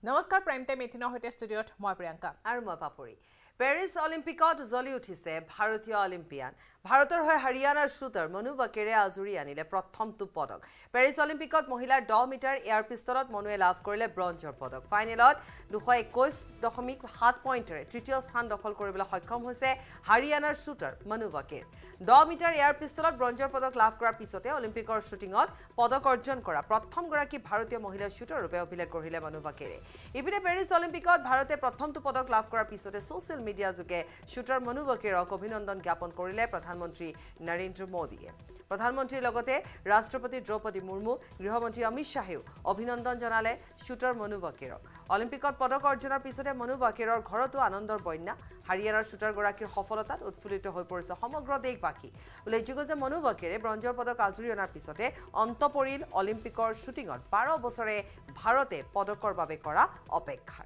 নমস্কাৰ prime time 18 হৈতে ষ্টুডিঅত মই প্ৰিয়ংকা আৰু মই পাপৰি পেৰিছ অলিম্পিকত জ্বলি উঠিছে ভাৰতীয় অলিম্পিয়ান ভাৰতৰ হৈ হাৰিয়ানাৰ শুটাৰ মনু বাকেৰে আজুৰি আনিলে প্ৰথমটো পদক পেৰিছ অলিম্পিকত মহিলাৰ 10 মিটাৰ এয়াৰ পিস্তলত মনুৱে লাভ কৰিলে ব্ৰঞ্জৰ পদক ফাইনেলত 221.7 পইণ্টেৰে তৃতীয় স্থান দখল কৰিবলৈ সক্ষম হৈছে হাৰিয়ানাৰ shooter Manu Bhaker 10 metre air পিস্তলত ব্ৰঞ্জৰ পদক লাভ কৰাৰ পিছতে অলিম্পিকৰ শুটিঙত পদক অৰ্জন কৰা প্ৰথমগৰাকী ভাৰতীয় মহিলা শুটাৰ ৰূপে অভিলেখ গঢ়িলে মনু বাকেৰে ইপিনে পেৰিছ অলিম্পিকত ভাৰতে প্ৰথমটো পদক লাভ কৰাৰ পিছতে সোশ্যাল মিডিয়া যোগে শুটাৰ মনু বাকেৰক অভিনন্দন জ্ঞাপন কৰিলে প্ৰধানমন্ত্ৰী নৰেন্দ্ৰ মোদীয়ে প্ৰধানমন্ত্ৰীৰ লগতে ৰাষ্ট্ৰপতি দ্ৰৌপদী মুৰ্মু গৃহমন্ত্ৰী অমিত শাহেও অভিনন্দন জনালে শুটাৰ মনু বাকেৰক অলিম্পিকত পদক অৰ্জনৰ পিছতে মনু বাকেৰৰ ঘৰতো আনন্দৰ বন্যা হাৰিয়ানাৰ শুটাৰগৰাকীৰ সফলতাত উৎফুল্লিত হৈ পৰিছে সমগ্ৰ দেশবাসী উল্লেখযোগ্য যে মনু বাকেৰে ব্ৰঞ্জৰ পদক আজুৰি অনাৰ পিছতে অন্ত পৰিল অলিম্পিকৰ শ্বুটিঙত 12 বছৰে ভাৰতে পদকৰ বাবে কৰা অপেক্ষা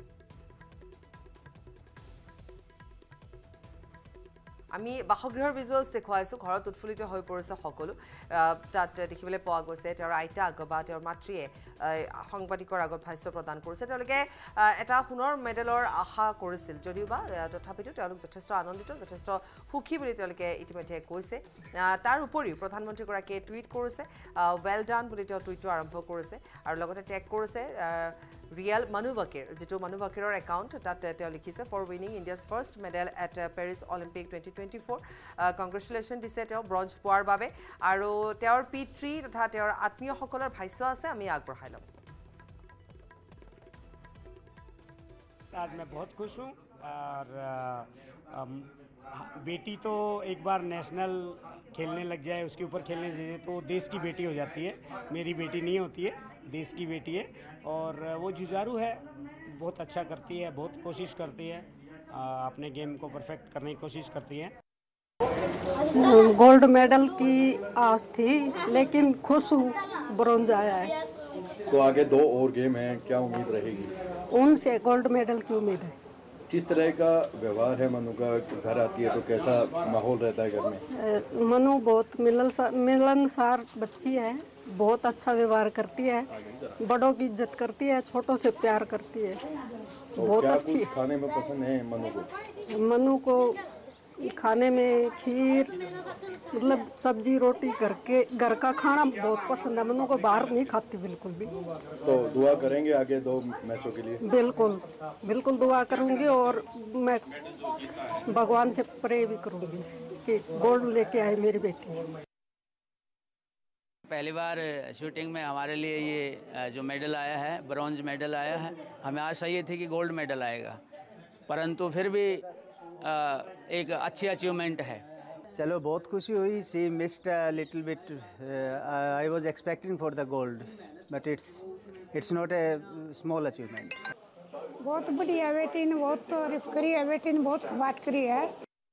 আমি বাসগৃহৰ ভিজুৱেলছ দেখুৱাইছো ঘৰত উৎফুল্লিত হৈ পৰিছে সকলো তাত দেখিবলৈ পোৱা গৈছে তেওঁৰ আইতা আগবা তেওঁৰ মাতৃয়ে সাংবাদিকৰ আগত ভাষ্য প্ৰদান কৰিছে তেওঁলোকে এটা সোণৰ মেডেলৰ আশা কৰিছিল যদিওবা তথাপিতো তেওঁলোক যথেষ্ট আনন্দিত যথেষ্ট সুখী বুলি তেওঁলোকে ইতিমধ্যে কৈছে তাৰ উপৰিও প্ৰধানমন্ত্ৰীগৰাকীয়ে টুইট কৰিছে ৱেল ডান বুলি তেওঁ টুইটটো আৰম্ভ কৰিছে আৰু লগতে টেগ কৰিছে ৰিয়েল মনু বাকেৰ যেটো মনু বাকেৰৰ একাউণ্ট তাত তেওঁ লিখিছে for winning India's first medal at Paris Olympic 2024 congratulation দিছে তেওঁ ব্ৰঞ্জ পোৱাৰ বাবে আৰু তেওঁৰ পিতৃ তথা তেওঁৰ আত্মীয়সকলৰ ভাষ্য আছে আমি আগবঢ়াই ল'ম आज मैं बहुत खुश हूँ और बेटी तो एक बार नेशनल खेलने लग जाए उसके ऊपर खेलने जाए तो देश की बेटी हो जाती है मेरी बेटी नहीं होती है देश की बेटी है और वो जुझारू है बहुत अच्छा करती है बहुत कोशिश करती है अपने गेम को परफेक्ट करने की कोशिश करती है गोल्ड मेडल की आस थी लेकिन खुश हूँ ब्रॉन्ज आया है तो आगे 2 और गेम हैं क्या उम्मीद रहेगी उनसे गोल्ड मेडल की उम्मीद है किस तरह का व्यवहार है मनु का घर आती है तो कैसा माहौल रहता है घर में मनु बहुत मिलनसार बच्ची है बहुत अच्छा व्यवहार करती है बड़ों की इज्जत करती है छोटों से प्यार करती है तो बहुत क्या अच्छी कुछ खाने में पसंद है मनु को खाने में खीर मतलब सब्जी रोटी घर का खाना बहुत पसंद है मनु को बाहर नहीं खाती बिल्कुल भी तो दुआ करेंगे आगे 2 मैचों के लिए बिल्कुल दुआ करूंगी और मैं भगवान से प्रे भी करूंगी कि गोल्ड लेके आए मेरी बेटी पहली बार शूटिंग में हमारे लिए ये जो मेडल आया है ब्रॉन्ज मेडल आया है हमें आशा ये थी कि गोल्ड मेडल आएगा परंतु फिर भी एक अच्छी अचीवमेंट है चलो बहुत खुशी हुई she missed little bit I was expecting for the gold but it's not a small achievement बहुत बढ़िया बेटी ने बहुत तारीफ करी है बेटी ने बहुत बात करी है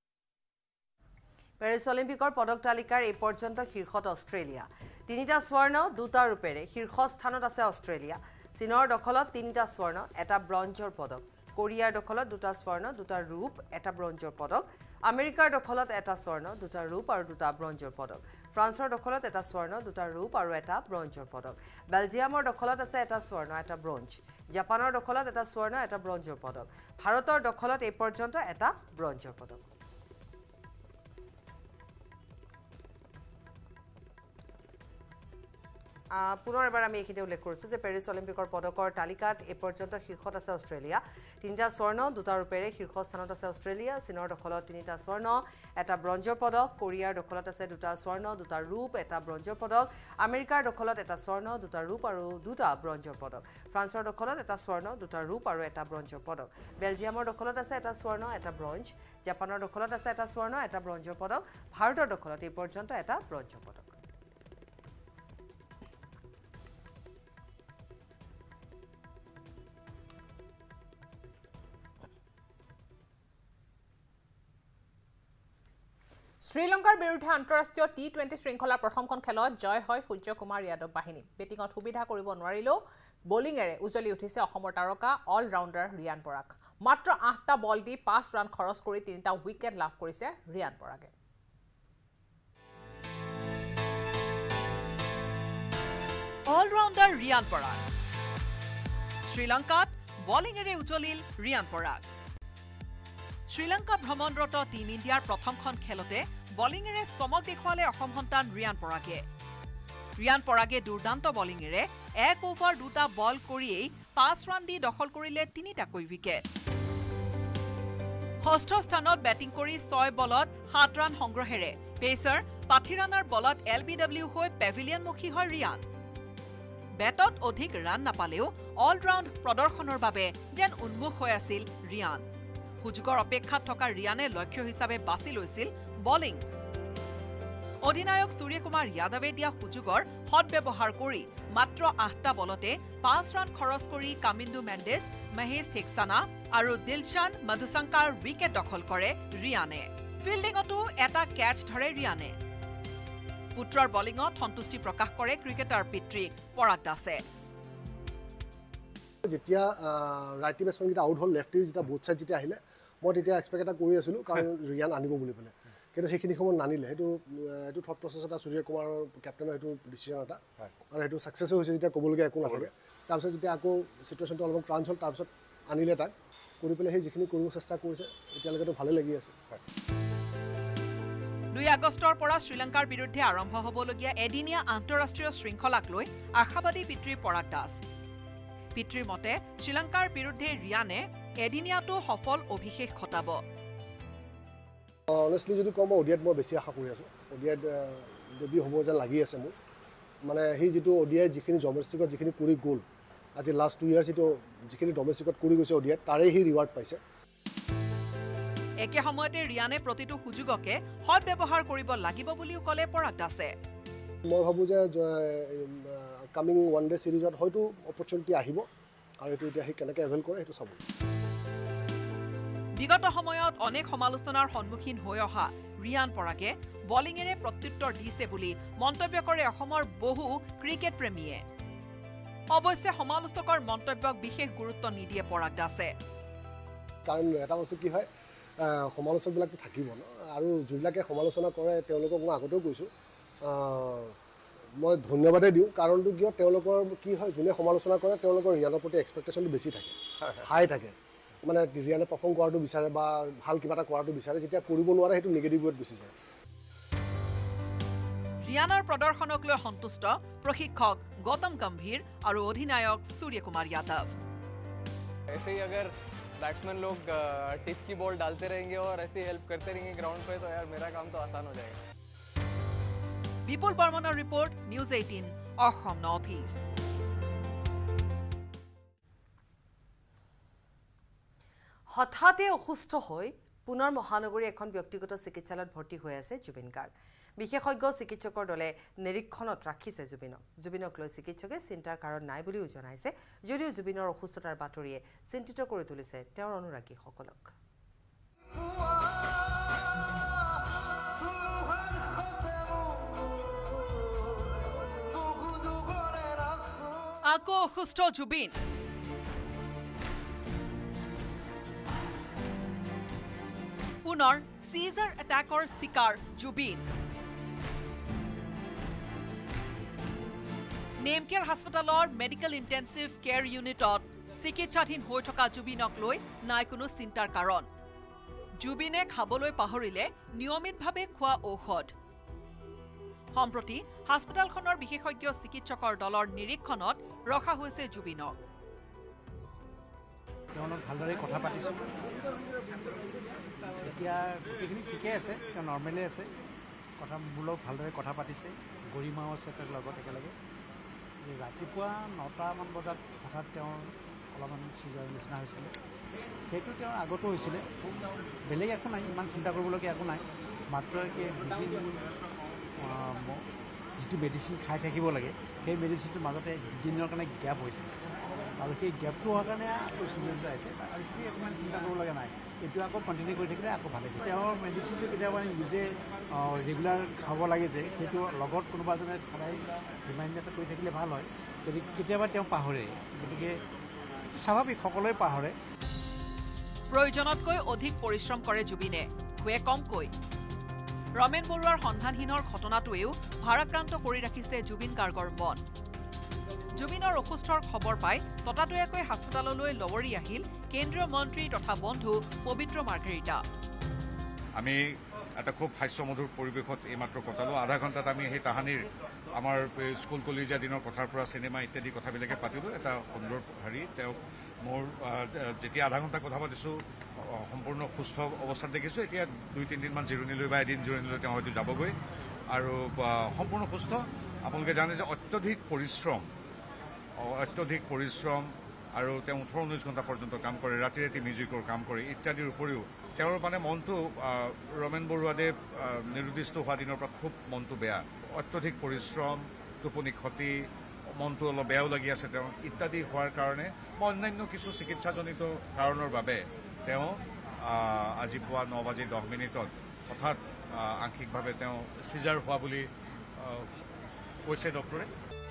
পেৰিছ অলিম্পিকৰ পদক তালিকাৰ এই পৰ্যন্ত শীৰ্ষত অষ্ট্ৰেলিয়া 3টা স্বৰ্ণ 2টা ৰূপেৰে শীৰ্ষ স্থানত আছে অষ্ট্ৰেলিয়া চীনৰ দখলত 3টা স্বৰ্ণ 1টা ব্ৰঞ্জৰ পদক কোৰিয়াৰ দখলত 2টা স্বৰ্ণ 2টা ৰূপ 1টা ব্ৰঞ্জৰ পদক আমেৰিকাৰ দখলত 1টা স্বৰ্ণ 2টা ৰূপ আৰু 2টা ব্ৰঞ্জৰ পদক ফ্ৰান্সৰ দখলত 1টা স্বৰ্ণ 2টা ৰূপ আৰু 1টা ব্ৰঞ্জৰ পদক বেলজিয়ামৰ দখলত আছে 1টা স্বৰ্ণ 1টা ব্ৰঞ্জ জাপানৰ দখলত 1টা স্বৰ্ণ 1টা ব্ৰঞ্জৰ পদক ভাৰতৰ দখলত এই পৰ্যন্ত 1টা ব্ৰঞ্জৰ পদক পুনৰ এবাৰ আমি এইখিনিতে উল্লেখ কৰিছোঁ যে পেৰিছ অলিম্পিকৰ পদকৰ তালিকাত এই পৰ্যন্ত শীৰ্ষত আছে অষ্ট্ৰেলিয়া 3টা স্বৰ্ণ 2টা ৰূপেৰে শীৰ্ষ স্থানত আছে অষ্ট্ৰেলিয়া চীনৰ দখলত 3টা স্বৰ্ণ 1টা ব্ৰঞ্জৰ পদক কোৰিয়াৰ দখলত আছে 2টা স্বৰ্ণ 2টা ৰূপ 1টা ব্ৰঞ্জৰ পদক আমেৰিকাৰ দখলত 1টা স্বৰ্ণ 2টা ৰূপ আৰু 2টা ব্ৰঞ্জৰ পদক ফ্ৰান্সৰ দখলত 1টা স্বৰ্ণ 2টা ৰূপ আৰু 1টা ব্ৰঞ্জৰ পদক বেলজিয়ামৰ দখলত আছে 1টা স্বৰ্ণ 1টা ব্ৰঞ্জ জাপানৰ দখলত আছে 1টা স্বৰ্ণ 1টা ব্ৰঞ্জৰ পদক ভাৰতৰ দখলত এই পৰ্যন্ত 1টা ব্ৰঞ্জৰ পদক শ্ৰীলংকাৰ বিৰুদ্ধে আন্তঃৰাষ্ট্ৰীয় টি20 শৃংখলাৰ প্ৰথমখন খেলত জয় হয় সূৰ্যকুমাৰ যাদৱ বাহিনী বেটিঙত সুবিধা কৰিব নোৱাৰিলেও বলিঙেৰে উজলি উঠিছে অসমৰ তাৰকা অল ৰাউণ্ডাৰ ৰিয়ান পৰাগ মাত্ৰ 8টা বল দি 5 ৰান খৰচ কৰি 3টা উইকেট লাভ কৰিছে ৰিয়ান পৰাগে অলৰাউণ্ডাৰ ৰিয়ান পৰাগ শ্ৰীলংকাত বলিঙেৰে উজলিল ৰিয়ান পৰাগ। শ্ৰীলংকা ভ্ৰমণৰত টিম ইণ্ডিয়াৰ প্ৰথমখন খেলতে বলিঙেৰে চমক দেখুৱালে অসম সন্তান ৰিয়ান পৰাগে। ৰিয়ান পৰাগে দুৰ্দান্ত বলিঙেৰে 1 অভাৰ 2টা বল কৰিয়েই 5 ৰান দি দখল কৰিলে 3টাকৈ উইকেট। ষষ্ঠ স্থানত বেটিং কৰি 6 বলত 7 ৰান সংগ্ৰহেৰে পেচাৰ পাথিৰানাৰ বলত LBW হৈ পেভিলিয়নমুখী হয় ৰিয়ান। বেটত অধিক ৰান নাপালেও অলৰাউণ্ড প্ৰদৰ্শনৰ বাবে যেন উন্মুখ হৈ আছিল ৰিয়ান। সুযোগৰ অপেক্ষাত থকা ৰিয়ানে লক্ষ্য হিচাপে বাছি লৈছিল বলিং। অধিনায়ক সূৰ্যকুমাৰ যাদৱে দিয়া সুযোগৰ সদ্ব্যৱহাৰ কৰি মাত্ৰ 8টা বলতে 5 ৰান খৰচ কৰি কামিন্দু মেণ্ডেছ, মহেশ থেক্সানা আৰু দিলশান মধুশংকাৰ উইকেট দখল কৰে ৰিয়ানে। ফিল্ডিঙতো এটা কেচ ধৰে ৰিয়ানে। পুত্ৰৰ বলিঙত সন্তুষ্টি প্ৰকাশ কৰে ক্ৰিকেটাৰ পিতৃ পৰাগ দাসে। যেতিয়া ৰাইটি বেটছমেনকেইটা আউট হ'ল, লেফটি যেতিয়া বোথ চাইড যেতিয়া আহিলে, মই তেতিয়া এক্সপেক্ট এটা কৰি আছিলোঁ কাৰণ ৰিয়ান আনিব বুলি পেলাই, কিন্তু সেইখিনি সময়ত নানিলে। এইটো থট প্ৰচেছ এটা সূৰ্যকুমাৰৰ কেপ্টেইনৰ সেইটো ডিচিশ্যন এটা, আৰু সেইটো ছাকচেছো হৈছে যেতিয়া ক'বলগীয়া একো নাথাকে। তাৰপিছত যেতিয়া আকৌ চিটুৱেশ্যনটো অলপমান ক্ৰাঞ্চ হ'ল, তাৰপিছত আনিলে তাক, কৰি পেলাই সেই যিখিনি কৰিব চেষ্টা কৰিছে এতিয়ালৈকেতো ভালেই লাগি আছে। 2 আগষ্টৰ পৰা শ্ৰীলংকাৰ বিৰুদ্ধে আৰম্ভ হ'বলগীয়া এদিনীয়া আন্তঃৰাষ্ট্ৰীয় শৃংখলাক লৈ আশাবাদী পিতৃ পৰাগ দাস। পিতৃৰ মতে শ্ৰীলংকাৰ বিৰুদ্ধে ৰিয়ানে এদিনীয়াটো সফল অভিষেক ঘটাব। অনেষ্টলি যদি কওঁ, মই ODIত মই বেছি আশা কৰি আছোঁ। ODIত ডেবিউ হ'ব যেন লাগি আছে মোৰ। মানে সেই যিটো ODI যিখিনি ডমেষ্টিকত যিখিনি কৰি গ'ল, আজি লাষ্ট 2 ইয়াৰ্ছ এইটো যিখিনি ডমেষ্টিকত কৰি গৈছে ODIত, তাৰে সি ৰিৱাৰ্ড পাইছে। একে সময়তে ৰিয়ানে প্ৰতিটো সুযোগকে সদ্ব্যৱহাৰ কৰিব লাগিব বুলিও ক'লে পৰাগ দাসে। মই ভাবোঁ যে কামিং ওৱান ডে ছিৰিজত হয়তো অপৰচুনিটি আহিব, আৰু এইটো এতিয়া সি কেনেকৈ এভেইল কৰে সেইটো চাব। বিগত সময়ত অনেক সমালোচনাৰ সন্মুখীন হৈ অহা ৰিয়ান পৰাগে বলিঙেৰে প্ৰত্যুত্তৰ দিছে বুলি মন্তব্য কৰে অসমৰ বহু ক্ৰিকেট প্ৰেমীয়ে। অৱশ্যে সমালোচকৰ মন্তব্যক বিশেষ গুৰুত্ব নিদিয়ে পৰাগ দাসে। কাৰণ এটা বস্তু কি হয়, সমালোচকবিলাকতো থাকিব ন, আৰু যিবিলাকে সমালোচনা কৰে তেওঁলোকক মই আগতেও কৈছোঁ, মই ধন্যবাদেই দিওঁ। কাৰণটো কিয়, তেওঁলোকৰ কি হয়, যোনে সমালোচনা কৰে তেওঁলোকৰ ৰিয়ানৰ প্ৰতি এক্সপেক্টেশ্যনটো বেছি থাকে, হাই থাকে। মানে ৰিয়ানে পাৰফৰ্ম কৰাটো বিচাৰে বা ভাল কিবা এটা কৰাটো বিচাৰে, যেতিয়া কৰিব নোৱাৰে সেইটো নিগেটিভ ৱেত গুচি যায়। ৰিয়ানৰ প্ৰদৰ্শনক লৈ সন্তুষ্ট প্ৰশিক্ষক গৌতম গম্ভীৰ আৰু অধিনায়ক সূৰ্যকুমাৰ যাদৱ। ऐसे ही अगर बैट्समैन लोग टिच की बॉल डालते रहेंगे और ऐसे हेल्प करते रहेंगे ग्राउंड पे, तो यार मेरा काम तो आसान हो जाएगा। বিপুল বৰ্মনৰ report, news 18 Assam north east. হঠাতে অসুস্থ হৈ পুনৰ মহানগৰী এখন ব্যক্তিগত চিকিৎসালয়ত ভৰ্তি হৈ আছে জুবিন গাৰ্গ। বিশেষজ্ঞ চিকিৎসকৰ দলে নিৰীক্ষণত ৰাখিছে জুবিনক লৈ চিকিৎসকে চিন্তাৰ কাৰণ নাই বুলিও জনাইছে, যদিও জুবিনৰ অসুস্থতাৰ বাতৰিয়ে চিন্তিত কৰি তুলিছে তেওঁৰ অনুৰাগীসকলক। আকৌ অসুস্থ জুবিন। পুনৰ চিজাৰ এটাকৰ চিকাৰ জুবিন। নেমকেয়াৰ হাস্পতালৰ মেডিকেল ইণ্টেনচিভ কেয়াৰ ইউনিটত চিকিৎসাধীন হৈ থকা জুবিনক লৈ নাই কোনো চিন্তাৰ কাৰণ। জুবিনে খাবলৈ পাহৰিলে নিয়মিতভাৱে খোৱা ঔষধ। সম্প্ৰতি হাস্পতালখনৰ বিশেষজ্ঞ চিকিৎসকৰ দলৰ নিৰীক্ষণত ৰখা হৈছে জুবিনক। তেওঁলোক ভালদৰে কথা পাতিছোঁ, এতিয়া গোটেইখিনি ঠিকেই আছে, তেওঁ নৰ্মেলি আছে, কথা মোৰ লগত ভালদৰে কথা পাতিছে, গৰিমাও আছে তেওঁৰ লগত একেলগে। ৰাতিপুৱা 9টামান বজাত হঠাৎ তেওঁৰ অলপমান চিজাৰ নিচিনা হৈছিলে, সেইটো তেওঁৰ আগতো হৈছিলে, বেলেগ একো নাই, ইমান চিন্তা কৰিবলগীয়া একো নাই, মাত্ৰ কি যিটো মেডিচিন খাই থাকিব লাগে সেই মেডিচিনটোৰ মাজতে দুদিনৰ কাৰণে গেপ হৈছে, আৰু সেই গেপটো হোৱাৰ কাৰণে আকৌ চিজনটো আহিছে, আৰু সেইটো অকণমান চিন্তা কৰিবলগীয়া নাই, এইটো আকৌ কণ্টিনিউ কৰি থাকিলে আকৌ ভালে। তেওঁৰ মেডিচিনটো কেতিয়াবা নিজে ৰেগুলাৰ খাব লাগে যে, সেইটো লগত কোনোবা এজনে সদায় ৰিমাইণ্ডাৰ কৰি থাকিলে ভাল হয়, গতিকে কেতিয়াবা তেওঁ পাহৰে, গতিকে স্বাভাৱিক সকলোৱে পাহৰে। প্ৰয়োজনতকৈ অধিক পৰিশ্ৰম কৰে জুবিনে, শুৱে কমকৈ। ৰমেন বৰুৱাৰ সন্ধানহীনৰ ঘটনাটোৱেও ভাৰাক্ৰান্ত কৰি ৰাখিছে জুবিন গাৰ্গৰ মন। জুবিনৰ অসুস্থৰ খবৰ পাই ততাতৈয়াকৈ হাস্পতাললৈ লৱৰি আহিল কেন্দ্ৰীয় মন্ত্ৰী তথা বন্ধু পবিত্ৰ মাৰ্ঘেৰিটা। আমি এটা খুব হাস্যমধুৰ পৰিৱেশত এইমাত্ৰ কটালোঁ। আধা ঘণ্টাত আমি সেই তাহানিৰ আমাৰ স্কুল কলেজীয়া দিনৰ কথাৰ পৰা চিনেমা ইত্যাদি কথাবিলাকে পাতিলোঁ। এটা সুন্দৰ তেওঁক মোৰ যেতিয়া আধা ঘণ্টা কথা পাতিছোঁ সম্পূৰ্ণ সুস্থ অৱস্থাত দেখিছোঁ। এতিয়া 2-3 দিনমান জিৰণি লৈ বা এদিন জিৰণি লৈ তেওঁ হয়তো যাবগৈ আৰু সম্পূৰ্ণ সুস্থ। আপোনালোকে জানে যে অত্যধিক পৰিশ্ৰম আৰু তেওঁ 18-19 ঘণ্টা পৰ্যন্ত কাম কৰে, ৰাতি ৰাতি মিউজিকৰ কাম কৰে ইত্যাদিৰ উপৰিও তেওঁৰ মানে মনটো ৰমেন বৰুৱাদেৱ নিৰুদ্দিষ্ট হোৱা দিনৰ পৰা খুব মনটো বেয়া। অত্যধিক পৰিশ্ৰম, টোপনি ক্ষতি, মনটো অলপ বেয়াও লাগি আছে তেওঁ ইত্যাদি হোৱাৰ কাৰণে বা অন্যান্য কিছু চিকিৎসাজনিত কাৰণৰ বাবে তেওঁ আজি পুৱা 9:10 হঠাৎ আংশিকভাৱে তেওঁ চিজাৰ হোৱা বুলি কৈছে ডক্টৰে।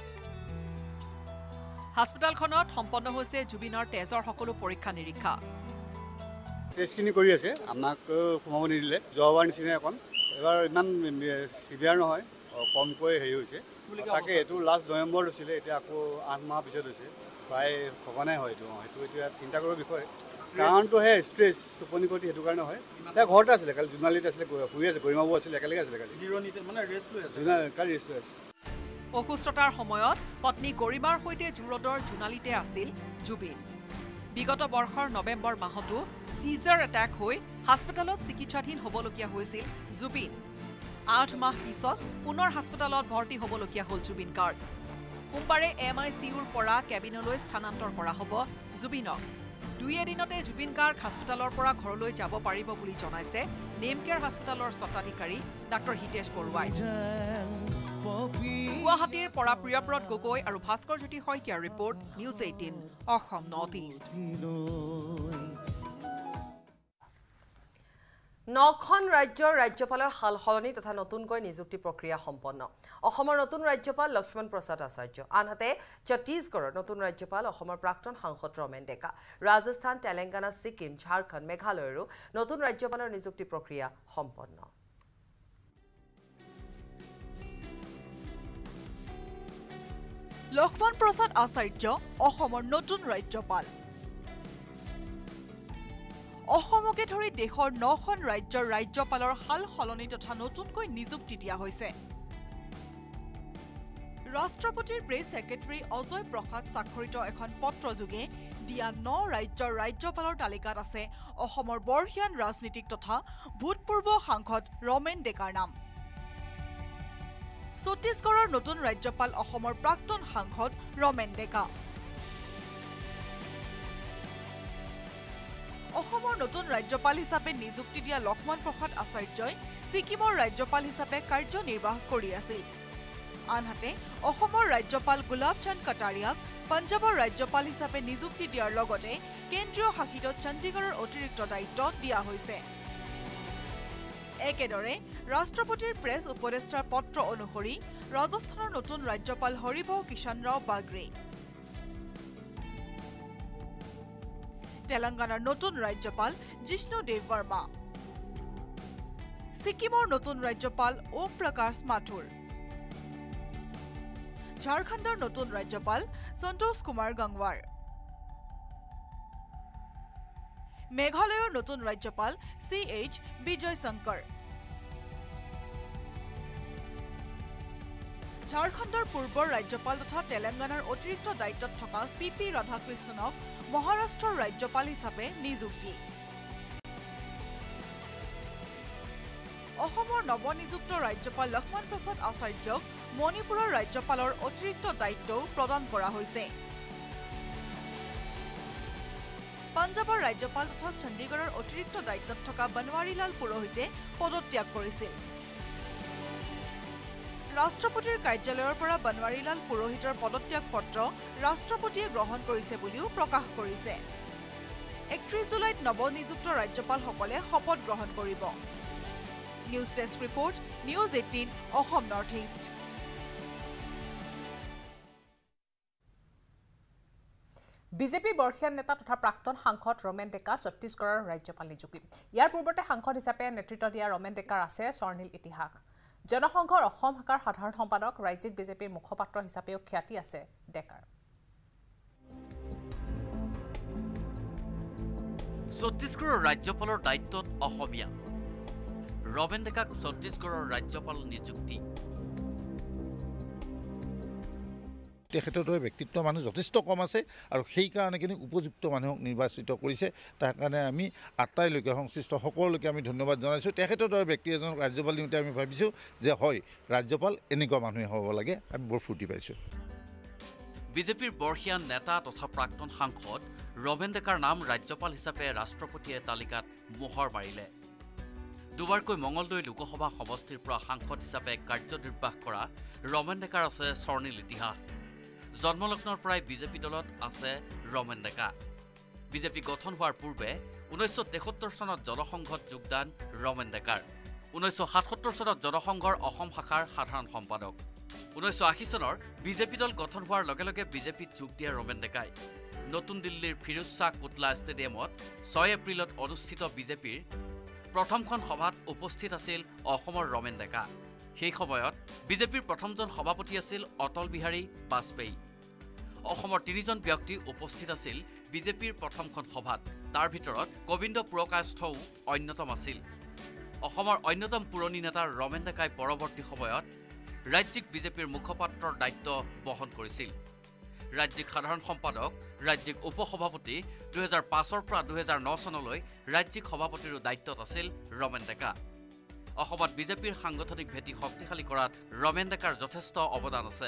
হাস্পতালখনত সম্পন্ন হৈছে জুবিনৰ তেজৰ সকলো পৰীক্ষা নিৰীক্ষা। টেষ্টখিনি কৰি আছে, আমাক সোমাব নিদিলে। যোৱাবাৰ নিচিনা এখন এবাৰ ইমান চিভিয়াৰ নহয়, কমকৈ হেৰি হৈছে। তাকে এইটো লাষ্ট নৱেম্বৰত হৈছিলে, এতিয়া আকৌ 8 মাহ পিছত হৈছে। প্ৰায় সঘনাই হয় সেইটো এতিয়া চিন্তা কৰাৰ বিষয়। কাৰণটো হে ষ্ট্ৰেছ, টোপনি ক্ষতি, সেইটো কাৰণে হয়। তেওঁ ঘৰতে আছিলে, কালি জোনালীত আছিলে, শুই আছে, গৰিমাবু আছিলে, একেলগে আছিলে কালি কালি ৰেষ্ট লৈ আছে। অসুস্থতাৰ সময়ত পত্নী গৰিমাৰ সৈতে জুৰোডৰ জোনালীতে আছিল জুবিন। বিগত বৰ্ষৰ নৱেম্বৰ মাহতো চিজাৰ এটেক হৈ হাস্পতালত চিকিৎসাধীন হ'বলগীয়া হৈছিল জুবিন। 8 মাহ পিছত পুনৰ হাস্পতালত ভৰ্তি হ'বলগীয়া হ'ল জুবিন গাৰ্গ। সোমবাৰে MICUৰ পৰা কেবিনলৈ স্থানান্তৰ কৰা হ'ব জুবিনক। 2 এদিনতে জুবিন গাৰ্গ হাস্পতালৰ পৰা ঘৰলৈ যাব পাৰিব বুলি জনাইছে নেমকেয়াৰ হাস্পতালৰ স্বত্বাধিকাৰী ডাক্তৰ হিতেশ বৰুৱাই। গুৱাহাটীৰ পৰা প্ৰিয়ব্ৰত গগৈ আৰু ভাস্কৰ জ্যোতি শইকীয়াৰ report, news 18 Assam north east. 9খন ৰাজ্যৰ ৰাজ্যপালৰ সাল সলনি তথা নতুনকৈ নিযুক্তি প্ৰক্ৰিয়া সম্পন্ন। অসমৰ নতুন ৰাজ্যপাল লক্ষ্মণ প্ৰসাদ আচাৰ্য, আনহাতে ছত্তীশগড়ৰ নতুন ৰাজ্যপাল অসমৰ প্ৰাক্তন সাংসদ ৰমেন ডেকা। ৰাজস্থান, তেলেংগানা, ছিকিম, ঝাৰখণ্ড, মেঘালয়ৰো নতুন ৰাজ্যপালৰ নিযুক্তি প্ৰক্ৰিয়া সম্পন্ন। লক্ষ্মণ প্ৰসাদ আচাৰ্য অসমৰ নতুন ৰাজ্যপাল। অসমকে ধৰি দেশৰ 9খন ৰাজ্যৰ ৰাজ্যপালৰ সাল সলনি তথা নতুনকৈ নিযুক্তি দিয়া হৈছে। ৰাষ্ট্ৰপতিৰ প্ৰেছ ছেক্ৰেটাৰী অজয় প্ৰসাদ স্বাক্ষৰিত এখন পত্ৰযোগে দিয়া 9 ৰাজ্যৰ ৰাজ্যপালৰ তালিকাত আছে অসমৰ বৰ্ষীয়ান ৰাজনীতিক তথা ভূতপূৰ্ব সাংসদ ৰমেন ডেকাৰ নাম। ছত্তীশগড়ৰ নতুন ৰাজ্যপাল অসমৰ প্ৰাক্তন সাংসদ ৰমেন ডেকা। অসমৰ নতুন ৰাজ্যপাল হিচাপে নিযুক্তি দিয়া লক্ষ্মণ প্ৰসাদ আচাৰ্যই ছিকিমৰ ৰাজ্যপাল হিচাপে কাৰ্যনিৰ্বাহ কৰি আছিল। আনহাতে অসমৰ ৰাজ্যপাল গুলাব চান্দ কাটাৰিয়াক পঞ্জাবৰ ৰাজ্যপাল হিচাপে নিযুক্তি দিয়াৰ লগতে কেন্দ্ৰীয় শাসিত চণ্ডীগড়ৰ অতিৰিক্ত দায়িত্ব দিয়া হৈছে। একেদৰে ৰাষ্ট্ৰপতিৰ প্ৰেছ উপদেষ্টাৰ পত্ৰ অনুসৰি ৰাজস্থানৰ নতুন ৰাজ্যপাল হৰিভাউ কিষাণ ৰাও বাগৰে, তেলেংগানাৰ নতুন ৰাজ্যপাল জিষ্ণু দেৱ বৰ্মা, ছিকিমৰ নতুন ৰাজ্যপাল ওম প্ৰকাশ মাথুৰ, ঝাৰখণ্ডৰ নতুন ৰাজ্যপাল সন্তোষ কুমাৰ গংৱাৰ, মেঘালয়ৰ নতুন ৰাজ্যপাল CH বিজয় শংকৰ, ঝাৰখণ্ডৰ পূৰ্বৰ ৰাজ্যপাল তথা তেলেংগানাৰ অতিৰিক্ত দায়িত্বত থকা CP ৰাধাকৃষ্ণনক মহাৰাষ্ট্ৰৰ ৰাজ্যপাল হিচাপে নিযুক্তি। অসমৰ নৱনিযুক্ত ৰাজ্যপাল লক্ষ্মণ প্ৰসাদ আচাৰ্যক মণিপুৰৰ ৰাজ্যপালৰ অতিৰিক্ত দায়িত্বও প্ৰদান কৰা হৈছে। পঞ্জাবৰ ৰাজ্যপাল তথা চণ্ডীগড়ৰ অতিৰিক্ত দায়িত্বত থকা বনৱাৰীলাল পুৰোহিতে পদত্যাগ কৰিছিল। ৰাষ্ট্ৰপতিৰ কাৰ্যালয়ৰ পৰা বনৱাৰীলাল পুৰোহিতৰ পদত্যাগ পত্ৰ ৰাষ্ট্ৰপতিয়ে গ্ৰহণ কৰিছে বুলিও প্ৰকাশ কৰিছে। 31 জুলাইত নৱনিযুক্ত ৰাজ্যপালসকলে শপত গ্ৰহণ কৰিব। News desk report, news 18 Assam north east. BJP বৰ্ষীয়ান নেতা তথা প্ৰাক্তন সাংসদ ৰমেন ডেকা ছত্তীশগড়ৰ ৰাজ্যপাল নিযুক্তি। ইয়াৰ পূৰ্বতে সাংসদ হিচাপে নেতৃত্ব দিয়া ৰমেন ডেকাৰ আছে স্বৰ্ণীল ইতিহাস। জনসংঘৰ অসম শাখাৰ সাধাৰণ সম্পাদক ৰাজ্যিক বিজেপিৰ মুখপাত্ৰ হিচাপেও খ্যাতি আছে ডেকাৰ ছত্তীশগড়ৰ ৰাজ্যপালৰ দায়িত্বত অসমীয়া ৰমেন ডেকাক ছত্তীশগড়ৰ ৰাজ্যপাল নিযুক্তি তেখেতৰ ব্যক্তিত্ব মানুহ যথেষ্ট কম আছে আৰু সেই কাৰণে কিন্তু উপযুক্ত মানুহক নিৰ্বাচিত কৰিছে তাৰ কাৰণে আমি আটাইলৈকে সংশ্লিষ্ট সকলোকে আমি ধন্যবাদ জনাইছোঁ তেখেতৰ দৰে ব্যক্তি এজনক ৰাজ্যপাল দিওঁতে আমি ভাবিছোঁ যে হয় ৰাজ্যপাল এনেকুৱা মানুহে হ'ব লাগে আমি বৰ ফূৰ্তি পাইছোঁ বিজেপিৰ বৰ্ষীয়ান নেতা তথা প্ৰাক্তন সাংসদ ৰমেন ডেকাৰ নাম ৰাজ্যপাল হিচাপে ৰাষ্ট্ৰপতিয়ে তালিকাত মোহৰ মাৰিলে দুবাৰকৈ মঙলদৈ লোকসভা সমষ্টিৰ পৰা সাংসদ হিচাপে কাৰ্যনিৰ্বাহ কৰা ৰমেন ডেকাৰ আছে স্বৰ্ণীল ইতিহাস জন্মলগ্নৰ পৰাই বিজেপি দলত আছে ৰমেন ডেকা বিজেপি গঠন হোৱাৰ পূৰ্বে 1973 চনত জনসংঘত যোগদান ৰমেন ডেকাৰ 1977 চনত জনসংঘৰ অসম শাখাৰ সাধাৰণ সম্পাদক 1980 চনৰ বিজেপি দল গঠন হোৱাৰ লগে লগে বিজেপিত যোগ দিয়া ৰমেন ডেকাই নতুন দিল্লীৰ ফিৰোজ শ্বাহ কোটলা ষ্টেডিয়ামত 6 এপ্ৰিলত অনুষ্ঠিত বিজেপিৰ প্ৰথমখন সভাত উপস্থিত আছিল অসমৰ ৰমেন ডেকা সেই সময়ত বিজেপিৰ প্ৰথমজন সভাপতি আছিল অটল বিহাৰী বাজপেয়ী অসমৰ 3জন ব্যক্তি উপস্থিত আছিল বিজেপিৰ প্ৰথমখন সভাত তাৰ ভিতৰত গোবিন্দ পুৰকায়স্থও অন্যতম আছিল অসমৰ অন্যতম পুৰণি নেতা ৰমেন ডেকাই পৰৱৰ্তী সময়ত ৰাজ্যিক বিজেপিৰ মুখপাত্ৰৰ দায়িত্ব বহন কৰিছিল ৰাজ্যিক সাধাৰণ সম্পাদক ৰাজ্যিক উপসভাপতি 2005 পৰা 2009 চনলৈ ৰাজ্যিক সভাপতিৰ দায়িত্বত আছিল ৰমেন ডেকা অসমত বিজেপিৰ সাংগঠনিক ভেটি শক্তিশালী কৰাত ৰমেন ডেকাৰ যথেষ্ট অৱদান আছে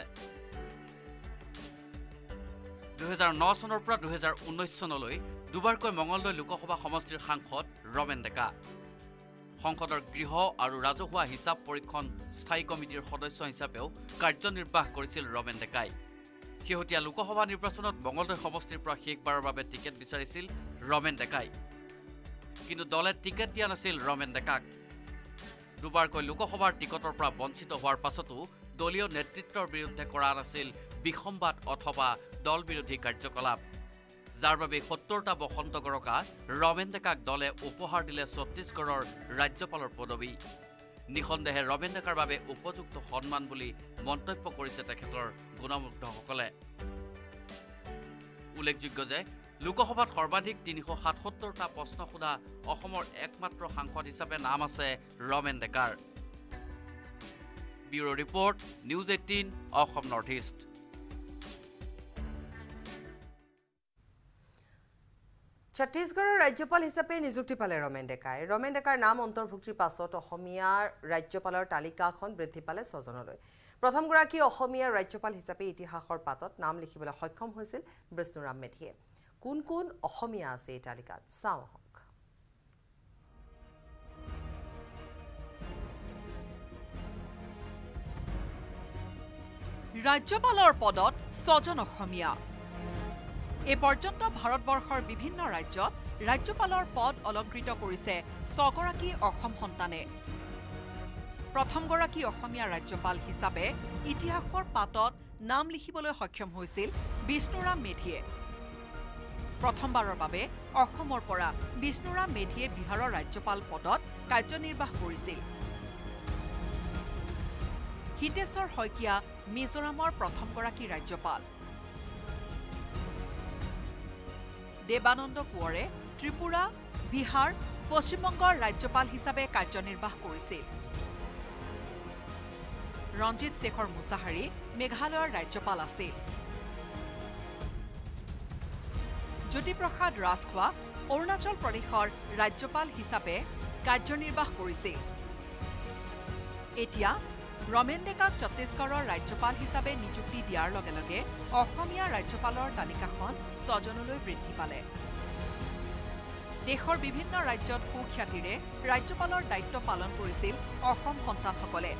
2009 চনৰ পৰা 2019 চনলৈ দুবাৰকৈ মঙলদৈ লোকসভা সমষ্টিৰ সাংসদ ৰমেন ডেকা সংসদৰ গৃহ আৰু ৰাজহুৱা হিচাপ পৰীক্ষণ স্থায়ী কমিটিৰ সদস্য হিচাপেও কাৰ্যনিৰ্বাহ কৰিছিল ৰমেন ডেকাই শেহতীয়া লোকসভা নিৰ্বাচনত মঙলদৈ সমষ্টিৰ পৰা শেষবাৰৰ বাবে টিকেট বিচাৰিছিল ৰমেন ডেকাই কিন্তু দলে টিকেট দিয়া নাছিল ৰমেন ডেকাক দুবাৰকৈ লোকসভাৰ টিকটৰ পৰা বঞ্চিত হোৱাৰ পাছতো দলীয় নেতৃত্বৰ বিৰুদ্ধে কৰা নাছিল বিসম্বাদ অথবা দল বিৰোধী কাৰ্যকলাপ যাৰ বাবে 70টা বসন্ত গৰকা ৰমেন ডেকাক দলে উপহাৰ দিলে ছত্তীশগড়ৰ ৰাজ্যপালৰ পদবী নিখন্দেহে ৰমেন ডেকাৰ বাবে উপযুক্ত সন্মান বুলি মন্তব্য কৰিছে তেখেতৰ গুণমুগ্ধসকলে উল্লেখযোগ্য যে লোকসভাত সৰ্বাধিক 377টা প্ৰশ্ন সোধা অসমৰ একমাত্ৰ সাংসদ হিচাপে নাম আছে ৰমেন ডেকাৰ bureau report news 18 Assam north east ছত্তীশগড়ৰ ৰাজ্যপাল হিচাপে নিযুক্তি পালে ৰমেন ডেকাই ৰমেন ডেকাৰ নাম অন্তৰ্ভুক্তিৰ পাছত অসমীয়াৰ ৰাজ্যপালৰ তালিকাখন বৃদ্ধি পালে 6 জনলৈ প্ৰথমগৰাকী অসমীয়া ৰাজ্যপাল হিচাপে ইতিহাসৰ পাতত নাম লিখিবলৈ সক্ষম হৈছিল বিষ্ণুৰাম মেধিয়ে কোন কোন অসমীয়া আছে এই তালিকাত চাওঁ আহক ৰাজ্যপালৰ পদত 6 জন অসমীয়া এই পৰ্যন্ত ভাৰতবৰ্ষৰ বিভিন্ন ৰাজ্যত ৰাজ্যপালৰ পদ অলংকৃত কৰিছে 6 গৰাকী অসম সন্তানে প্ৰথমগৰাকী অসমীয়া ৰাজ্যপাল হিচাপে ইতিহাসৰ পাতত নাম লিখিবলৈ সক্ষম হৈছিল বিষ্ণুৰাম মেধিয়ে প্ৰথমবাৰৰ বাবে অসমৰ পৰা বিষ্ণুৰাম মেধিয়ে বিহাৰৰ ৰাজ্যপাল পদত কাৰ্যনিৰ্বাহ কৰিছিল হিতেশ্বৰ শইকীয়া মিজোৰামৰ প্ৰথমগৰাকী ৰাজ্যপাল দেৱানন্দ কোঁৱৰে ত্ৰিপুৰা বিহাৰ পশ্চিমবংগৰ ৰাজ্যপাল হিচাপে কাৰ্যনিৰ্বাহ কৰিছিল ৰঞ্জিত শেখৰ মুছাহাৰী মেঘালয়ৰ ৰাজ্যপাল আছিল জ্যোতিপ্ৰসাদ ৰাজখোৱা অৰুণাচল প্ৰদেশৰ ৰাজ্যপাল হিচাপে কাৰ্যনিৰ্বাহ কৰিছিল এতিয়া ৰমেন ডেকাক ছত্তীশগড়ৰ ৰাজ্যপাল হিচাপে নিযুক্তি দিয়াৰ লগে লগে অসমীয়া ৰাজ্যপালৰ তালিকাখন 6 জনলৈ বৃদ্ধি পালে দেশৰ বিভিন্ন ৰাজ্যত সুখ্যাতিৰে ৰাজ্যপালৰ দায়িত্ব পালন কৰিছিল অসম সন্তানসকলে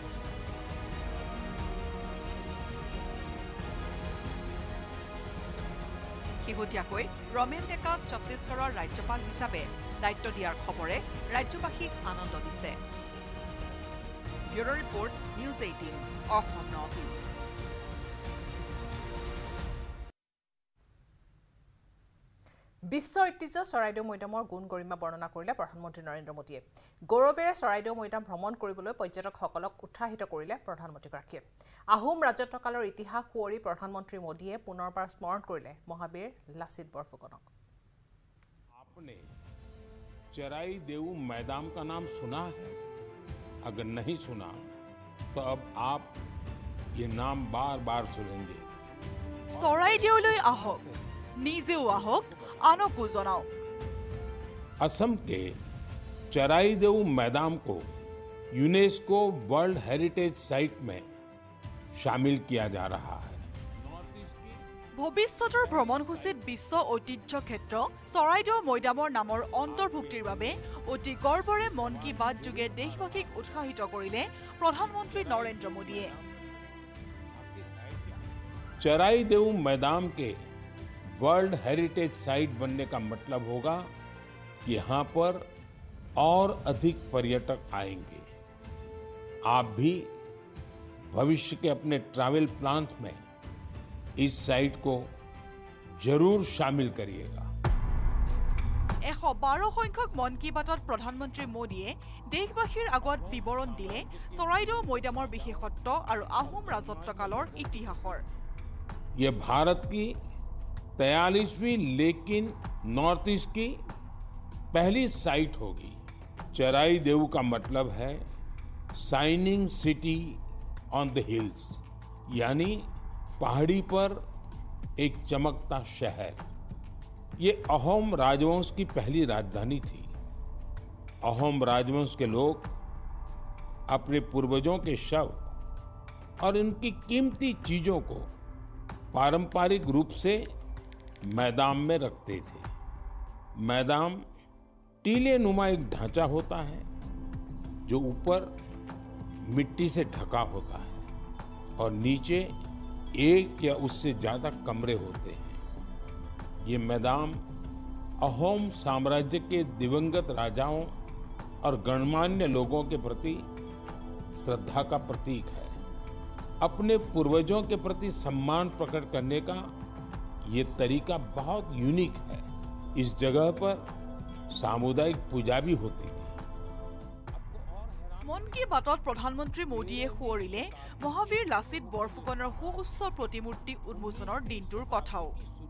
শেহতীয়াকৈ ৰমেন ডেকাক ছত্তীশগড়ৰ ৰাজ্যপাল হিচাপে দায়িত্ব দিয়াৰ খবৰে ৰাজ্যবাসীক আনন্দ দিছে bureau report news 18 Assam north east বিশ্ব ঐতিহ্য চৰাইদেউ মৈদামৰ গুণ গৰিমা বৰ্ণনা কৰিলে প্ৰধানমন্ত্ৰী নৰেন্দ্ৰ মোদীয়ে গৌৰৱেৰে চৰাইদেউ মৈদাম ভ্ৰমণ কৰিবলৈ পৰ্যটকসকলক উৎসাহিত কৰিলে প্ৰধানমন্ত্ৰীগৰাকীয়ে আহোম ৰাজত্বকালৰ ইতিহাস সুঁৱৰি প্ৰধানমন্ত্ৰী মোদীয়ে পুনৰবাৰ স্মৰণ কৰিলে মহাবীৰ লাচিত বৰফুকনক आपने चराईदेव मैदान का नाम सुना है अगर नहीं सुना तो अब आप ये नाम बार-बार सुनेंगे চৰাইদেউলৈ আহক নিজেও আহক আনকো জনাওক असम के चराईदेव मैदान को यूनेस्को वर्ल्ड हेरिटेज साइट में शामिल किया जा रहा है ভৱিষ্যতৰ ভ্ৰমণসূচীত বিশ্ব ঐতিহ্য ক্ষেত্ৰ চৰাইদেউ মৈদামৰ নামৰ অন্তৰ্ভুক্তিৰ বাবে অতি গৰ্বৰে মন কী বাত যোগে দেশবাসীক উৎসাহিত কৰিলে প্ৰধানমন্ত্ৰী নৰেন্দ্ৰ মোদীয়ে चराईदेव मैदान के वर्ल्ड हेरिटेज साइट बनने का मतलब होगा कि यहाँ पर और अधिक पर्यटक आएंगे आप भी भविष्य के अपने ट्रैवल प्लान्स में इस साइट को जरूर शामिल करिएगा 112 সংখ্যক মন কী বাতত প্ৰধানমন্ত্ৰী মোদীয়ে দেশবাসীৰ আগত বিৱৰণ দিলে চৰাইদেউ মৈদামৰ বিশেষত্ব আৰু আহোম ৰাজত্বকালৰ ইতিহাসৰ ये भारत की 43वीं लेकिन नॉर्थ ईस्ट की पहली साइट होगी चराईदेव का मतलब है shining city on the hills यानी पहाड़ी पर एक चमकता शहर ये अहोम राजवंश की पहली राजधानी थी अहोम राजवंश के लोग अपने पूर्वजों के शव और इनकी कीमती चीजों को पारंपरिक रूप से मैदान में रखते थे मैदान टीले नुमा एक ढांचा होता है जो ऊपर मिट्टी से ढका होता है और नीचे एक या उससे ज्यादा कमरे होते हैं ये मैदान अहोम साम्राज्य के दिवंगत राजाओं और गणमान्य लोगों के प्रति श्रद्धा का प्रतीक है अपने पूर्वजों के प्रति सम्मान प्रकट करने का ये तरीका बहुत यूनिक है इस जगह पर सामुदायिक पूजा भी होती थी মন কী বাতত প্ৰধানমন্ত্ৰী মোদীয়ে সুঁৱৰিলে মহাবীৰ লাচিত বৰফুকনৰ সুউচ্চ প্ৰতিমূৰ্তি উন্মোচনৰ দিনটোৰ কথাও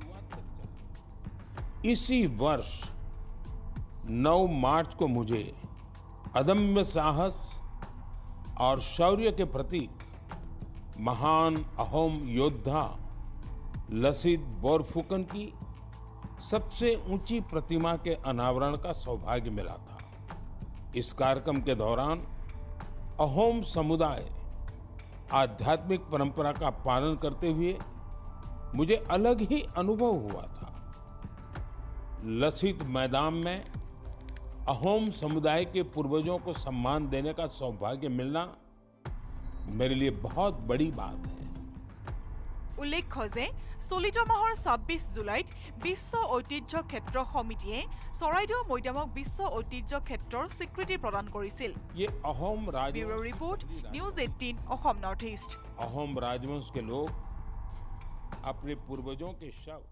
इसी वर्ष 9 मार्च को मुझे अदम्य साहस और शौर्य के प्रतीक महान अहोम योद्धा लसित बोरफुकन की सबसे ऊंची प्रतिमा के अनावरण का सौभाग्य मिला था इस कार्यक्रम के दौरान अहोम समुदाय आध्यात्मिक परंपरा का पालन करते हुए मुझे अलग ही अनुभव हुआ था लसित मैदान में अहोम समुदाय के पूर्वजों को सम्मान देने का सौभाग्य मिलना मेरे लिए बहुत बड़ी बात है উল্লেখ্য যে চলিত মাহৰ 26 জুলাইত বিশ্ব ঐতিহ্য ক্ষেত্ৰ সমিতিয়ে চৰাইদেউ মৈদামক বিশ্ব ঐতিহ্য ক্ষেত্ৰৰ স্বীকৃতি প্ৰদান কৰিছিল ये Ahom bureau report news 18 Assam north east Ahom राजवंश के लोग अपने पूर्वजों के शव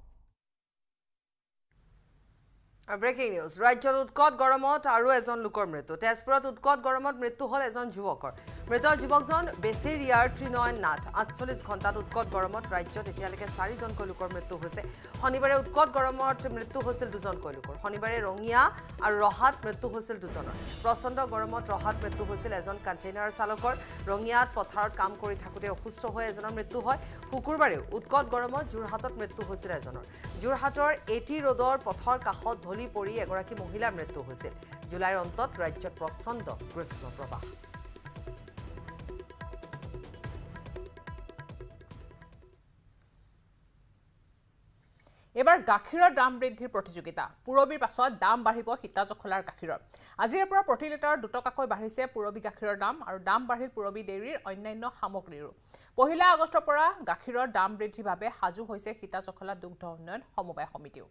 ব্ৰেকিং নিউজ ৰাজ্যত উৎকট গৰমত আৰু এজন লোকৰ মৃত্যু তেজপুৰত উৎকট গৰমত মৃত্যু হ'ল এজন যুৱকৰ মৃত যুৱকজন বেচেৰিয়াৰ ত্ৰিনয়ন নাথ 48 ঘণ্টাত উৎকট গৰমত ৰাজ্যত এতিয়ালৈকে 4জনকৈ লোকৰ মৃত্যু হৈছে শনিবাৰে উৎকট গৰমত মৃত্যু হৈছিল 2জনকৈ লোকৰ শনিবাৰে ৰঙিয়া আৰু ৰহাত মৃত্যু হৈছিল 2জনৰ প্ৰচণ্ড গৰমত ৰহাত মৃত্যু হৈছিল এজন কণ্টেইনাৰ চালকৰ ৰঙিয়াত পথাৰত কাম কৰি থাকোঁতে অসুস্থ হৈ এজনৰ মৃত্যু হয় শুকুৰবাৰে উৎকট গৰমত যোৰহাটত মৃত্যু হৈছিল এজনৰ যোৰহাটৰ এটি ৰোডৰ পথৰ কাষত ঢলি পৰি এগৰাকী মহিলাৰ মৃত্যু হৈছিল জুলাইৰ অন্তত ৰাজ্যত প্ৰচণ্ড গ্ৰীষ্ম প্ৰবাহ এবাৰ গাখীৰৰ দাম বৃদ্ধিৰ প্ৰতিযোগিতা পুৰবীৰ পাছত দাম বাঢ়িব সীতাজখলাৰ গাখীৰৰ আজিৰ পৰা প্ৰতি লিটাৰ 2 টকাকৈ বাঢ়িছে পুৰবী গাখীৰৰ দাম আৰু দাম বাঢ়িল পুৰবী ডেইৰীৰ অন্যান্য সামগ্ৰীৰো 1 আগষ্টৰ পৰা গাখীৰৰ দাম বৃদ্ধিৰ বাবে সাজু হৈছে সীতাজখলা দুগ্ধ উন্নয়ন সমবায় সমিতিও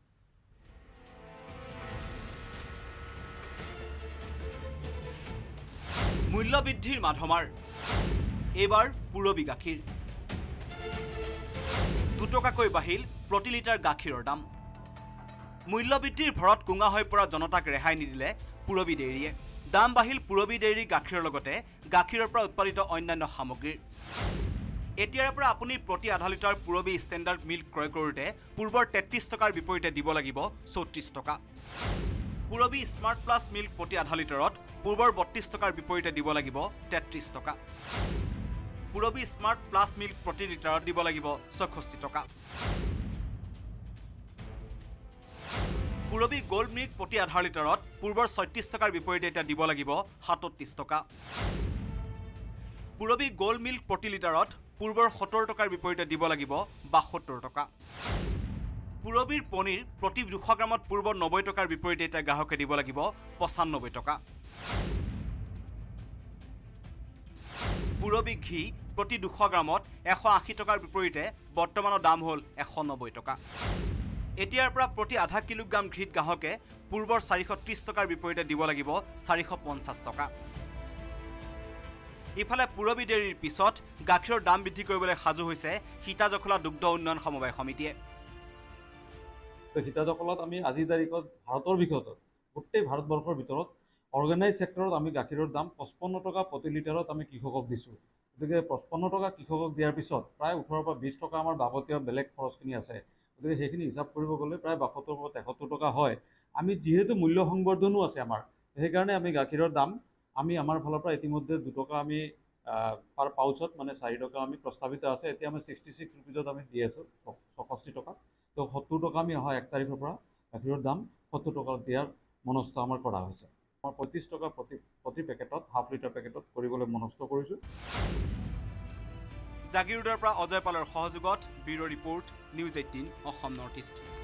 মূল্য বৃদ্ধিৰ মাধমাৰ এবাৰ পুৰবী গাখীৰ 2 টকাকৈ বাঢ়িল প্ৰতি লিটাৰ গাখীৰৰ দাম মূল্যবৃদ্ধিৰ ভৰত কুঙা হৈ পৰা জনতাক ৰেহাই নিদিলে পুৰবী ডেইৰীয়ে। দাম বাঢ়িল পুৰবী ডেইৰীৰ গাখীৰৰ লগতে গাখীৰৰ পৰা উৎপাদিত অন্যান্য সামগ্ৰীৰ। এতিয়াৰ পৰা আপুনি প্ৰতি আধা লিটাৰ পুৰবী ষ্টেণ্ডাৰ্ড মিল্ক ক্ৰয় কৰোঁতে পূৰ্বৰ 33 টকাৰ বিপৰীতে দিব লাগিব 34 টকা। পুৰবী স্মাৰ্ট প্লাছ মিল্ক প্ৰতি আধা লিটাৰত পূৰ্বৰ 32 টকাৰ বিপৰীতে দিব লাগিব 33 টকা। পুৰবী স্মাৰ্ট প্লাছ মিল্ক প্ৰতি লিটাৰত দিব লাগিব 64 টকা। পুৰবী গোল্ড মিল্ক প্ৰতি আধা লিটাৰত পূৰ্বৰ 36 টকাৰ বিপৰীতে এতিয়া দিব লাগিব 37 টকা। পুৰবী গোল্ড মিল্ক প্ৰতি লিটাৰত পূৰ্বৰ 70 টকাৰ বিপৰীতে দিব লাগিব 72 টকা। পুৰবীৰ পনীৰ প্ৰতি 200 গ্ৰামত পূৰ্বৰ 90 টকাৰ বিপৰীতে এতিয়া গ্ৰাহকে দিব লাগিব 95 টকা। পুৰবী ঘি প্ৰতি 200 গ্ৰামত 180 টকাৰ বিপৰীতে বৰ্তমানৰ দাম হ'ল 190 টকা। এতিয়াৰ পৰা প্ৰতি আধা কিলোগ্ৰাম ঘিত গ্ৰাহকে পূৰ্বৰ 430 টকাৰ বিপৰীতে দিব লাগিব 450 টকা। ইফালে পুৰবী ডেইৰীৰ পিছত গাখীৰৰ দাম বৃদ্ধি কৰিবলৈ সাজু হৈছে সীতাজখলা দুগ্ধ উন্নয়ন সমবায় সমিতিয়ে। সীতাজখলাত আমি আজিৰ তাৰিখত ভাৰতৰ ভিতৰত গোটেই ভাৰতবৰ্ষৰ ভিতৰত অৰ্গেনাইজ ছেক্টৰত আমি গাখীৰৰ দাম 55 টকা প্ৰতি লিটাৰত আমি কৃষকক দিছোঁ। গতিকে 55 টকা কৃষকক দিয়াৰ পিছত প্ৰায় 18 পৰা 20 টকা আমাৰ বাবতীয়া বেলেগ খৰচখিনি আছে। গতিকে সেইখিনি হিচাপ কৰিব গ'লে প্ৰায় 72 পৰা 73 টকা হয়। আমি যিহেতু মূল্য সংবৰ্ধনো আছে আমাৰ, সেইকাৰণে আমি গাখীৰৰ দাম আমি আমাৰ ফালৰ পৰা ইতিমধ্যে 2 টকা আমি পাৰ পাউচত মানে 4 টকা আমি প্ৰস্তাৱিত আছে। এতিয়া আমি 66 ৰুপিজত আমি দি আছোঁ 64 টকা। তো 70 টকা আমি অহা 1 তাৰিখৰ পৰা গাখীৰৰ দাম 70 টকা দিয়াৰ মনস্থ আমাৰ কৰা হৈছে। আমাৰ 35 টকা প্ৰতি পেকেটত হাফ লিটাৰ পেকেটত কৰিবলৈ মনস্থ কৰিছোঁ। জাগিৰোডৰ পৰা অজয় পালৰ সহযোগত bureau' report news 18 Assam north east.